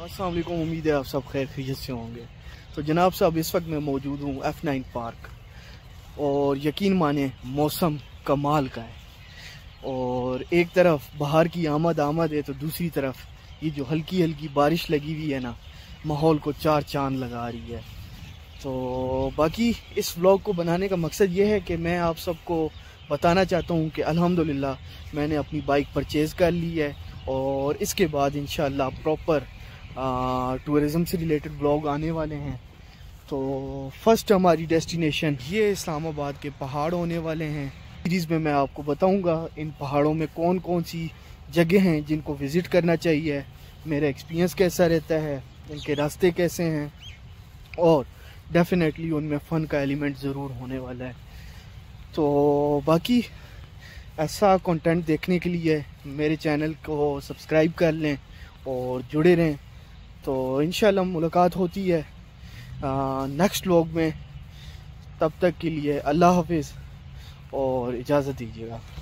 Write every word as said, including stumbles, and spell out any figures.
अस्सलाम वालेकुम, उम्मीद है आप सब खैर खैरियत से होंगे। तो जनाब साहब, इस वक्त मैं मौजूद हूँ एफ़ नाइन पार्क और यकीन माने मौसम कमाल का है। और एक तरफ बाहर की आमद आमद है तो दूसरी तरफ ये जो हल्की हल्की बारिश लगी हुई है ना, माहौल को चार चांद लगा रही है। तो बाकी इस व्लॉग को बनाने का मकसद ये है कि मैं आप सबको बताना चाहता हूँ कि अल्हम्दुलिल्लाह मैंने अपनी बाइक परचेज़ कर ली है और इसके बाद इंशाअल्लाह प्रॉपर टूरिज़म से रिलेटेड ब्लॉग आने वाले हैं। तो फर्स्ट हमारी डेस्टिनेशन ये इस्लामाबाद के पहाड़ होने वाले हैं। सीरीज़ में मैं आपको बताऊंगा इन पहाड़ों में कौन कौन सी जगह हैं जिनको विज़िट करना चाहिए, मेरा एक्सपीरियंस कैसा रहता है, इनके रास्ते कैसे हैं और डेफिनेटली उनमें फ़न का एलिमेंट ज़रूर होने वाला है। तो बाकी ऐसा कंटेंट देखने के लिए मेरे चैनल को सब्सक्राइब कर लें और जुड़े रहें। तो इंशाल्लाह मुलाकात होती है नेक्स्ट व्लॉग में। तब तक के लिए अल्लाह हाफिज़ और इजाज़त दीजिएगा।